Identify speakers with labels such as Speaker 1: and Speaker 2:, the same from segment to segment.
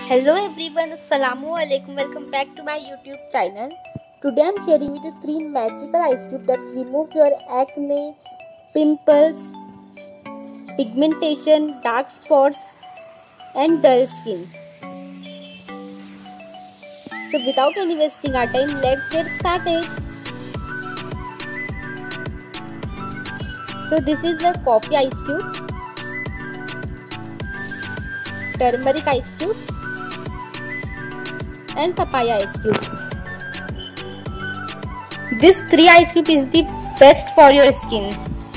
Speaker 1: Hello everyone, Assalamualaikum. Welcome back to my YouTube channel. Today I am sharing with you 3 magical ice cubes that remove your acne, pimples, pigmentation, dark spots and dull skin. So without any wasting our time, let's get started. So this is a coffee ice cube, turmeric ice cube and papaya ice cube. This 3 ice cube is the best for your skin.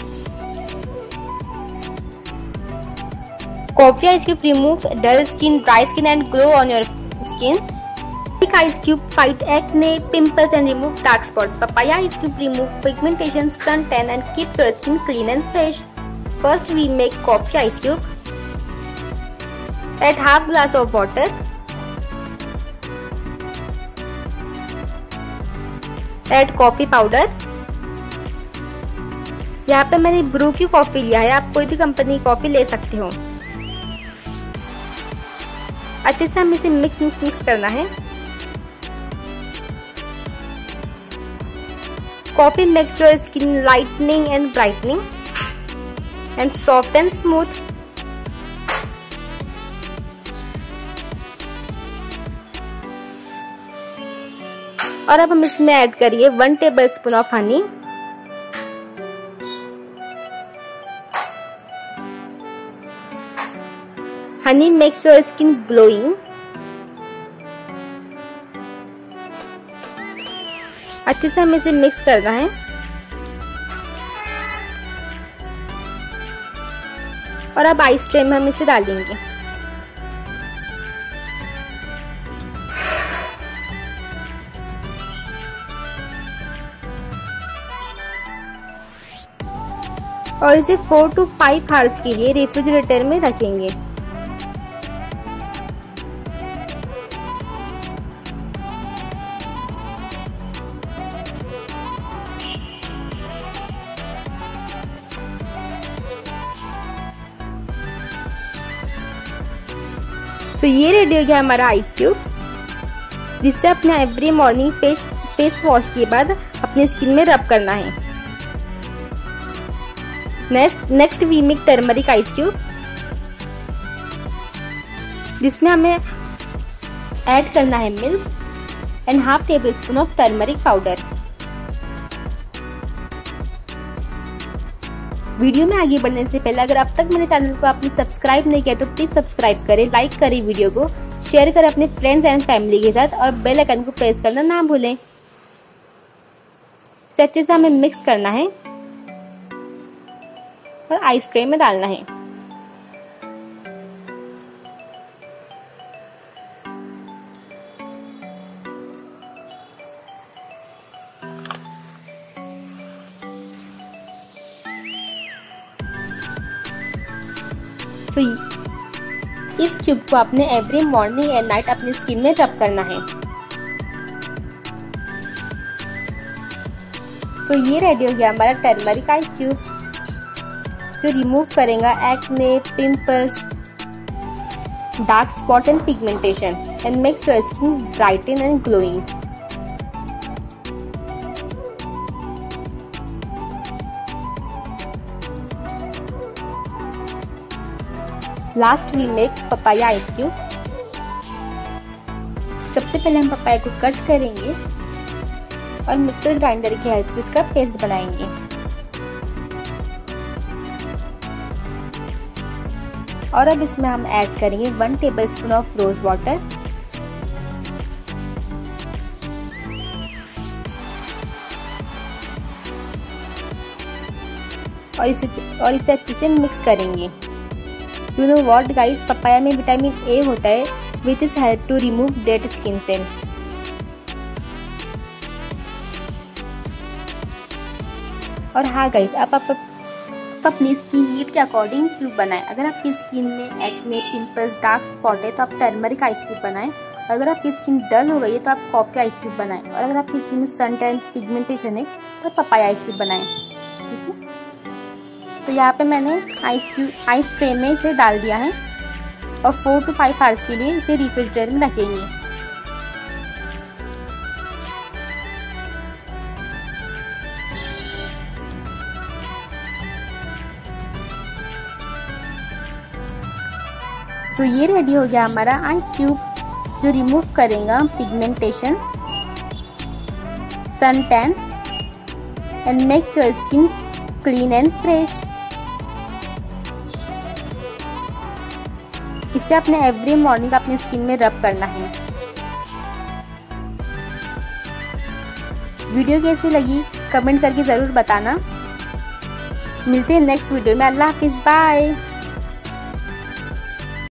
Speaker 1: Coffee ice cube removes dull skin, dry skin and glow on your skin. Turmeric ice cube fight acne, pimples and remove dark spots. Papaya ice cube remove pigmentation, suntan and keeps your skin clean and fresh. First we make coffee ice cube. Add half glass of water. Add coffee powder. यहाँ पे मैंने Bru की coffee लिया है, आप कोई भी company की कॉफ़ी ले सकते हो। अच्छे से हमें इसे मिक्स करना है। Coffee makes your skin lightening and brightening and soft and smooth. और अब हम इसमें ऐड करिए 1 tablespoon of honey. Honey makes your skin glowing. अच्छे से हमें इसे मिक्स करना है। और अब आइस ट्रे में हम इसे डालेंगे। और इसे 4 to 5 आवर्स के लिए रेफ्रिजरेटर में रखेंगे। तो ये रेडी हो गया हमारा आइस क्यूब, जिससे अपने एवरी मॉर्निंग फेस वॉश के बाद अपनी स्किन में रब करना है। Next we make turmeric ice cube, जिसमें हमें ऐड करना है milk and half table spoon of turmeric powder. Video में आगे बढ़ने से पहले अगर अब तक मेरे चैनल को आपने सब्सक्राइब नहीं किया तो प्लीज सब्सक्राइब करें, लाइक करें वीडियो को, शेयर करें अपने फ्रेंड्स एंड फैमिली के साथ और बेल आइकन को प्रेस करना ना भूलें। इसे अच्छे से हमें मिक्स करना है और आइस ट्रे में डालना है। तो इस क्यूब को आपने एवरी मॉर्निंग एंड नाइट अपनी स्किन में रब करना है। तो ये रेडी हो गया हमारा टर्मरिक आइस क्यूब, जो रिमूव करेगा acne, pimples, dark spots and pigmentation and makes your skin brighten and glowing. Last we make papaya ice cube. सबसे पहले हम पपाया को कट करेंगे और मिक्सर ग्राइंडर की हेल्प से इसका पेस्ट बनाएंगे। और अब इसमें हम ऐड करेंगे 1 टेबलस्पून ऑफ रोज वाटर और इसे अच्छे से मिक्स करेंगे। You know what guys, papaya में विटामिन ए होता है which is help to remove dead skin cells. और हाँ गाइस, आप अपनी स्किन नीड के अकॉर्डिंग क्यूब बनाएं। अगर आपकी स्किन में एक्ने, पिंपल्स, डार्क स्पॉट है तो आप टर्मरिक आइस क्यूब बनाएं। अगर आपकी स्किन डल हो गई है तो आप कॉफी आइस क्यूब बनाएं। और अगर आपकी स्किन में सन टैन, पिगमेंटेशन है तो पपाया आइस क्यूब बनाएं। ठीक है, तो यहाँ पे मैंने आइस ट्रे में इसे डाल दिया है। और 4 to 5 आवर्स के लिए इसे रेफ्रिजरेटर में रखेंगे। तो ये रेडी हो गया हमारा आइस क्यूब, जो रिमूव करेगा pigmentation, sun tan and makes your skin clean and fresh. इसे अपने एवरी मॉर्निंग अपने स्किन में रब करना है। वीडियो कैसी लगी कमेंट करके ज़रूर बताना। मिलते हैं नेक्स्ट वीडियो में। अल्लाह हाफिज़, बाय।